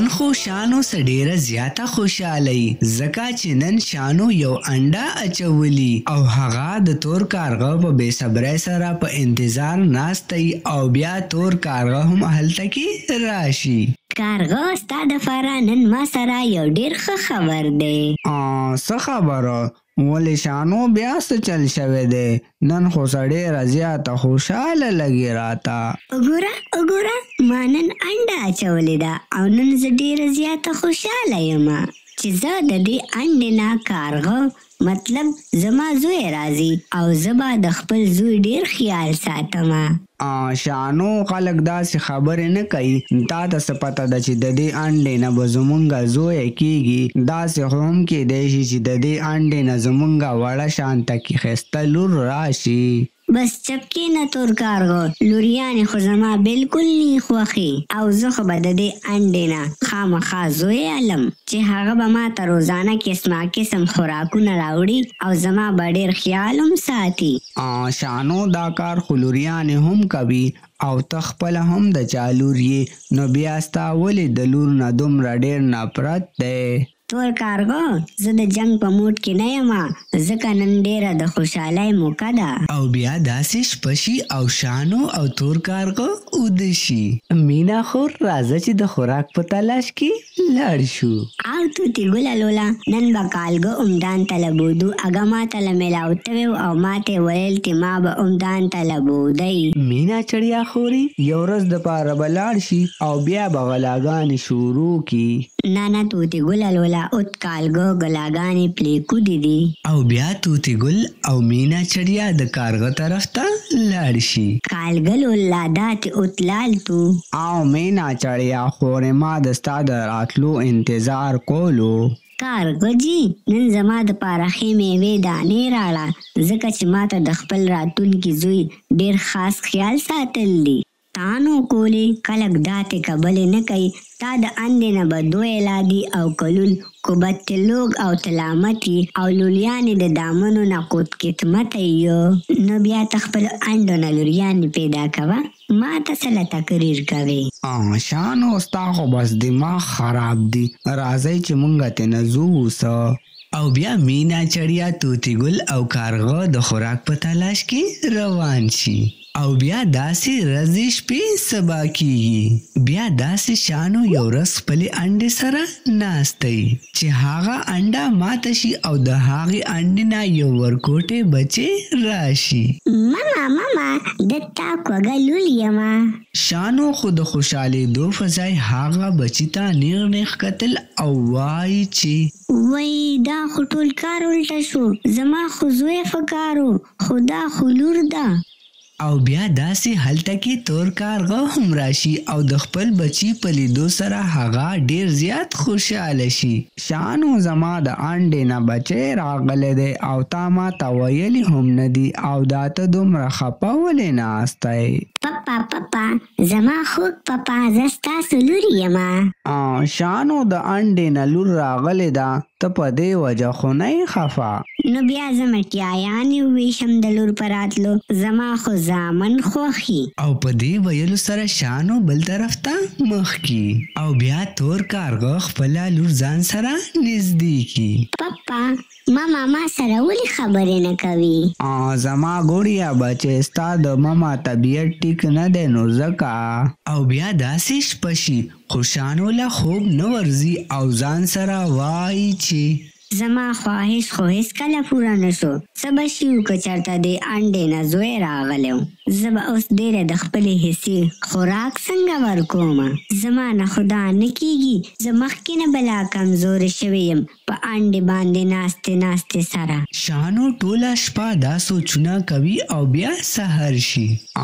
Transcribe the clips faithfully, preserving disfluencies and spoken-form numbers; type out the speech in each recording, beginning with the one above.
خو شانو سره ډیره زیاته خوشاله ځکه چې نن شانو یو انډه اچولی او هغه د تور کارغه په بې صبرۍ سره په انتظار ناست او بیا تور کارغه هم هلته کې راشي. کارغه ستا دپاره نن ما سره یو ډېر ښه خبر دی. څه خبره؟ ولې شانو بیا څه چل شوی دی؟ نن خو ډېره زیاته خوشحاله لګي راته. وګوره وګوره ما نن انډه اچولې ده او نن زه ډېره زیاته خوشحاله یم چې زه د دې انډې نه کارغه مطلب زما زوی راځي او زه به د خپل زوی ډېر خیال ساتم. شانو خلک داسې خبرې نه کوي. تا ته څه پته ده چې د دې انډې نه به زمونږ زوی کېږي؟ داسې خو هم کېدی شي چې د دې انډې نه زمونږ وړه شانته کې ښایسته لور راشي. بس چپ کېنه تور کارغه، لوریانې خو زما بالکل نه خوښې او زه خو به د دې انډې نه خامخا زوی علم چې هغه به ما ته روزانه قسمه قسم خوراکونه راوړي او زما به ډېر خیال هم ساتي. شانو دا کار خو لوریانې هم کوي او ته خپله هم د چا لور یې، نو بیا ستا ولې د لور نه دومره ډېر نفرت دی؟ تور کارغه زه د جنگ په موډ کې نه یم ځکه نن ډېره د خوشحالۍ موقع ده. او بیا داسې شپه شي او شانو او تور کارغه اوده شي. مینا خور راځه چې د خوراک په تلاش کې لاړ شو. او توتي ګله لولا نن به کالګه عمدان طلبودو اګه ما ته له میلاوتوی او ما ته ویل چې ما به عمدان طلبودی. مینا چړیا خوري یو ورځ دپاره به لاړ شي او بیا به غلاګانې شروع کړي. نه نه توتي ګله لولا اوت کالګه غلاګانې پلیکو دي دي. او بیا توتي ګل او مینا چړیا د کارغه طرف ته لاړ شي. کالګه لولا داتې اوت لال تو او مینا چړیا خورې ما د ستا د راتلو انتظار کولو. کارغه جی نن زما دپاره ښې میوې دانې راړه ځکه چې ما ته د خپل راتلونکي زوی ډېر خاص خیال ساتل دي. تا نو کولې کلک داتې کبلې نه کوي. تا د انډې نه به دوی لادي او کلول کوبت لوګ او تلامتي او لولیانې د دامنو نه قوت کتمته یو نو بیا ته خپل انډو نه لوریانې پیدا کوه ما ته څه له تقریر کوې. شانو ستا خو بس دماغ خراب دی. راځئ چې مونږ ترې نه ځو اوسه. او بیا مینا چړیا توتي ګل او کارغه د خوراک په تلاش کې روان شي. او بیا داسې ورځې شپې سبا کېږي. بیا داسې شانو یو ورځ خپلې انډې سره ناست دی چې هغه انډه ماته شي او د هغې انډې نه یو ورکوټی بچی راشي. ماما ماما د تا کوږه لول یمه. شانو خو د خوشحالېدو په ځای هغه بچي ته نیغ نیغ کتل او وایي چې وای دا خو ټول کار الټه شو، زما خو زوی فکارو خو دا خو لور ده. او بیا داسې هلته کې تور کارغه هم راشي او د خپل بچي په لیدو سره هغه ډیر زیات خوشحاله شي. شانو زما د انډې نه بچی راغلی دی او تا ما ته ویلي هم نه دي او دا ته دومره خفه ولې ناستی؟ پپا پپا زما خوږ پپا زه ستاسو لور یمه. شانو د انډې نه لور راغلی ده، ته په دې وجه خو نه یې خفه؟ نو بیا زه مټیایانې وویشم د لور په راتلو، زما خو زامن خوښي. او په دې ویلو سره شانو بل طرف ته مخ کی او بیا تور کارغه خپله لور ځان سره نږدې کی. پپا ماما ما سره ولې خبرې نه کوي؟ زما ګوړیا بچی ستا د ماما طبیعت ټیک نه دی نو ځکه. او بیا داسې شپه شي خو شانو له خوب نه ورځي او ځان سره وایي چې زما خواهش خو هیڅکله پوره نه شو. څه به شي که چېرته د انډې نه زوی راغلی و، زه به اوس ډېره د خپلې حصې خوراک څنګه ورکومه؟ زما نه خو دا نه کېږي. زه مخکې نه بلا کمزورې شوې یم په انډې باندې ناستې ناستې سره. شانو ټوله شپه دا سوچونه کوي او بیا سحر شي.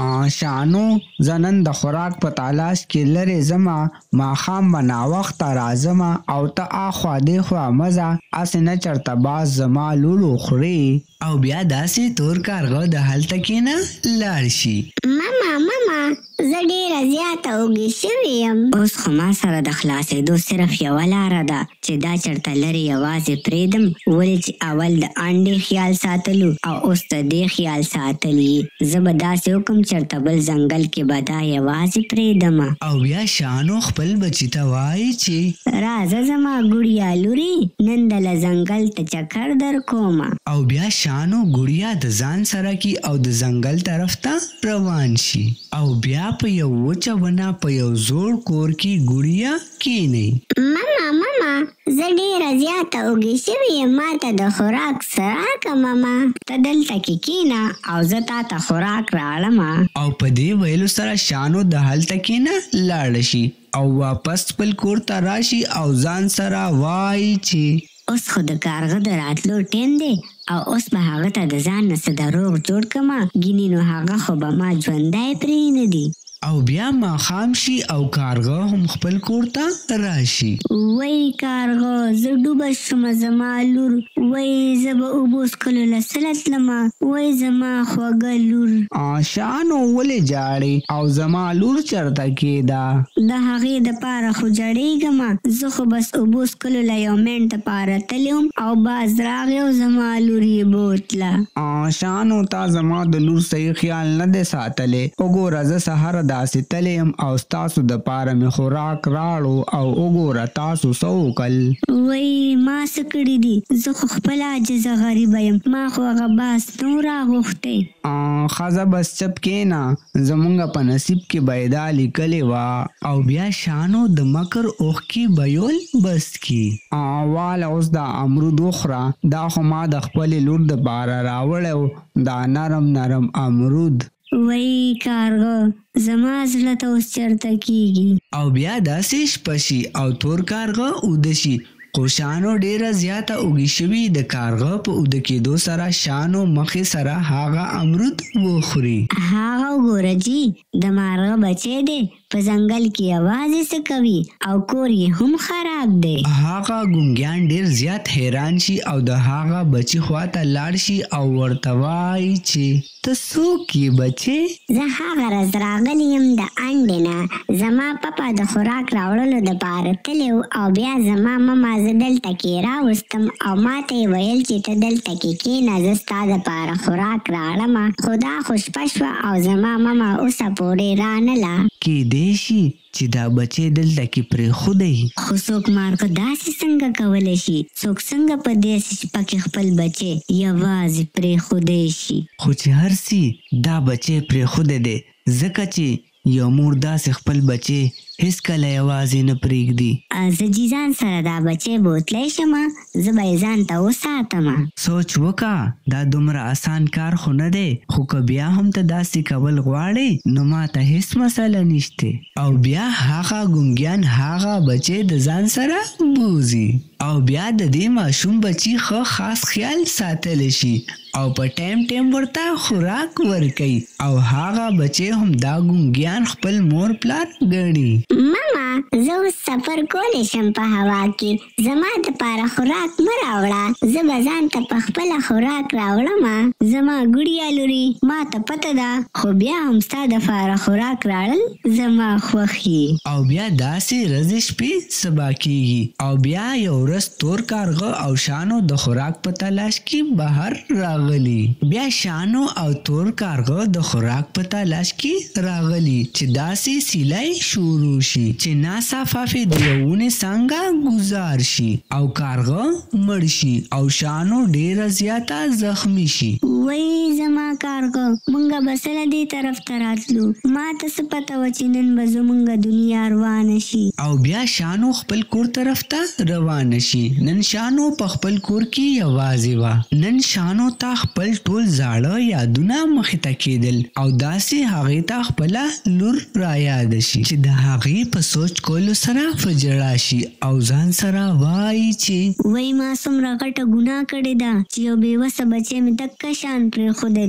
شانو زه نن د خوراک په تلاش کې لرې ځمه، ماښام به ناوخته راځمه او ته اخوا دېخوا مه ځه، هسې نه چېرته باز زما لور وخوري. او بیا داسې تور کارغه د هلته کېنه لاړ شي. ماما ماما زه ډیره زیاته اوږې شوې یم. اوس خو ما سره د خلاصېدو صرف یوه لاره ده چې دا چرته لرې یوازې پرېږدم، ولې چې اول د انډې خیال ساتلو او اوس د دې خیال ساتل یې. زه به داسې وکم چرته بل ځنګل کې به دا یوازې پرېږدم. او بیا شانو خپل بچي ته وایي چې راځه زما ګوړیا لورې نن دله ځنګل ته چکر در کومه. او بیا شانو ګوړیا د ځان سره کی او د ځنګل طرف ته روان شي. او بیا په یو وچه ونه په یو زوړ کور کې ګوړیا کېني. ماما ماما زه ډیره زیاته اوږې شوې یم، ما ته د خوراک څه راکړه ماما. ته دلته کې کېنه او زه تا ته خوراک راوړم. او په دې ویلو سره شانو د هلته کېنه لاړ شي او واپس خپل کور ته راشي او ځان سره وایي چې اوس خو د کارغه د راتلو ټیم دی او اوس به هغه ته د ځان نه څه دروغ جوړ کړمه، ګینې نو هغه خو به ما ژوندی پرېنږدي. او بیا ماښام شي او کارغه هم خپل کور ته راشي. وای کارغه زه ډوبه شومه زما لور، وای زه به اوبو څښلو له څله تلمه، وای زما خوږه لور. شانو ولې جاړې او زما لور چرته کېده؟ د هغې دپاره خو جړېږمه، زه خو بس اوبو څښلو له یو منټ دپاره تللی وم او باز راغی او زما لور یې بوتله. شانو تا زما د لور صحیح خیال نه دی ساتلی. وګوره زه سهار داسې تللی یم او ستاسو دپاره مې خوراک راړو او وګوره تاسو څه وکړل. وای ما څه کړي دي، زه خو خپله عاجزه غریبه یم، ما خو هغه باز نو راغوښتی. ښځه بس چپ کېنه، زمونږ په نصیب کې به یې دا لیکلې وه. او بیا شانو د مکر اوښکې بیول بس کی. واله اوس دا امرود وخوره، دا خو ما د خپلې لور دپاره راوړی دا نرم نرم امرود. وای کارغه زما زړه ته اوس چرته کېږي. او بیا داسې شپه شي او تور کارغه اوده شي. خو شانو ډیره زیاته اوږې شوي د کارغه په اوده کېدو سره شانو مخې سره هغه امرود وخوري. هغه وګوره جي د مارغه بچی دی په ځنګل کې یوازې څه کوي او کور یې هم خراب دی. هغه ګونګیان ډیر زیات حیران شي او د هغه بچي خواته لاړ شي او ورته وایي چې ته څوک یې بچې؟ زه هغه ورځ راغلی یم د انډې نه، زما پپا د خوراک راوړلو دپاره تللی و او بیا زما مما زه دلته کې راوستم او ما ته یې ویل چې ته دلته کې کېنه زه ستا دپاره خوراک راوړمه. خو دا خو شپه شوه او زما مما اوسه پورې رانله. کیدای شي چې دا بچی دلته کې پرېښودی. خو څوک مارغه داسې څنګه کولی شي؟ څوک څنګه په داسې شپه کې خپل بچی یوازې پرېښودی شي؟ خو چې هر څه دا بچی پرېښودی دی ځکه چې یو مور داسې خپل بچی هیڅکله یوازې نه پرېږدي. زه جي ځان سره دا بچی بوتلی شمه، زه به یې ځان ته وساتمه. سوچ وکړه دا دومره آسان کار خو نه دی، خو که بیا هم ته داسې کول غواړې نو ما ته هیڅ مسله نشته. او بیا هغه ګونګیان هغه بچی د ځان سره بوزي او بیا د دې ماشوم بچي ښه خاص خیال ساتلی شي او په ټایم ټایم ورته خوراک ورکوي او هغه بچی هم دا ګونګیان خپل مور پلار ګڼي. ماما زه اوس سفر کولی شم په هوا کې، زما دپاره خوراک مه راوړه، زه به ځان ته په خپله خوراک راوړمه. زما ګوړیا لورې ما ته پته ده، خو بیا هم ستا دپاره خوراک راوړل زما خوښ یي. او بیا داسې ورځې شپې سبا کېږي او بیا یو ورځ تور کارغه او شانو د خوراک په تلاش کې بهر راغلي. بیا شانو او تور کارغه د خوراک په تلاش کې راغلي چې داسې سیلای شروع شي چې ناڅاپه د یو ونې څانګه ګوزار شي او کارغه مړ شي او شانو ډیره زیاته زخمی شي. وای زما کارغه مونږ به سره دې طرف ته راتلو، ما ته څه پته وه چې نن به زمونږ دنیا روانه شي. او بیا شانو خپل کور طرف ته روانه شي. نن شانو په خپل کور کې یوازې وه. نن شانو ته خپل ټول زاړه یادونه مخې ته کېدل او داسې هغې ته خپله لور رایاده شي چې د هغې په سوچ کولو سره په ژړا شي او ځان سره وایي چې وای ما څومره غټه ګناه کړې ده چې یو بېوسه بچی مې دکه شان پرېښودی دی.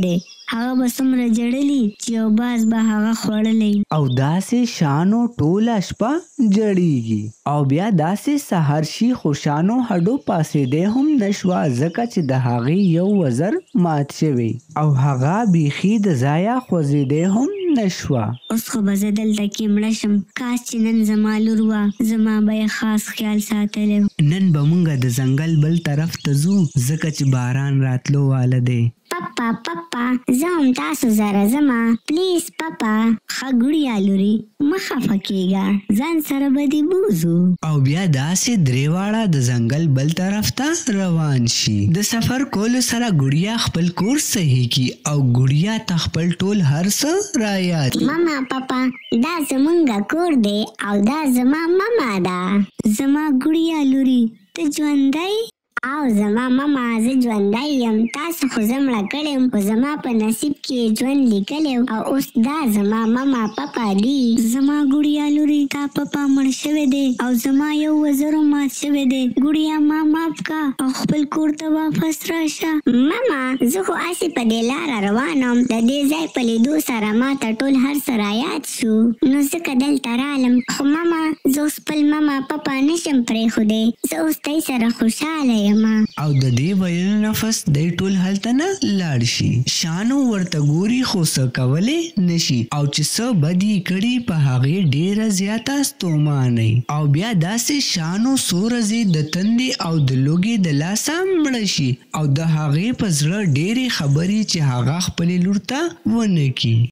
هغه به څومره ژړلي چې یو باز به هغه خوړلی. او داسې شانو ټوله شپه جړیږي او بیا داسې سحر شي خو شانو هډو پاسېدی هم نشوه ځکه چې د هغې یو وزر مات شوی او هغه بیخي د ځایه خوځېدی هم نشوه. اوس خو به زه دلته کې مړه شم. کاش چې نن زما لور وه، زما به یې خاص خیال ساتلی. نن به مونږ د ځنګل بل طرف ته ځو ځکه چې باران راتلو واله دی. پپا پپا زه هم تاسو سره ځمه پلیز پپا. ښه ګوړیا لورې مه خفه کېږه، ځان سره به دې بوځو. او بیا داسې درې واړه د ځنګل بل طرف ته روان شي. د سفر کولو سره ګوړیا خپل کور صحیح کی او ګوړیا ته خپل ټول هر څه را یاد. ماما پپا دا زمونږ کور دی او دا زما ماما ده. زما ګوړیا لورې ته ژوندی؟ او زما ماما زه ژوندی یم. تاسو خو زه مړه کړې یم خو زما په نصیب کې ژوند لیکلی او اوس دا زما ماما پپا دی. زما ګوړیا لورې تا پپا مړ شوی دی او زما یو وزر مات شوی دی. ګوړیا ما معاف کا او خپل کور ته واپس راشه. ماما زه خو هسې په دې لاره روان وم، د دې ځای په لیدو سره ما ته ټول هر څه رایاد شو نو ځکه دلته رالم. خو ماما زه اوس خپل ماما پپا نشم پرېښودی، زه اوس دی سره خوشحاله یم. او د دې ویلو نفس دی ټول هلته نه لاړ شي. شانو ورته ګوري خو څه کولی نشي او چې څه بدي کړي په هغې ډېره زیاته ستومانوي. او بیا داسې شانو څو ورځې د تندې او د لوږې د لاسه مړه شي او د هغې په زړه ډېرې خبرې چې هغه خپلې لور ته ونه کړي.